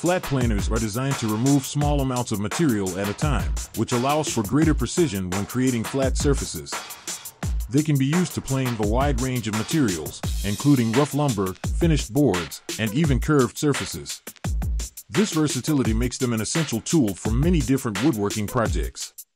Flat planers are designed to remove small amounts of material at a time, which allows for greater precision when creating flat surfaces. They can be used to plane a wide range of materials, including rough lumber, finished boards, and even curved surfaces. This versatility makes them an essential tool for many different woodworking projects.